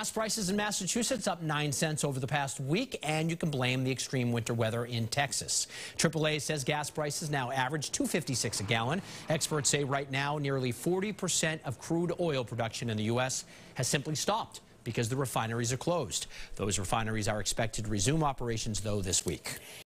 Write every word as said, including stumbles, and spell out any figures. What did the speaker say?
Gas prices in Massachusetts up nine cents over the past week, and you can blame the extreme winter weather in Texas. triple A says gas prices now average two fifty-six a gallon. Experts say right now nearly forty percent of crude oil production in the U S has simply stopped because the refineries are closed. Those refineries are expected to resume operations, though, this week.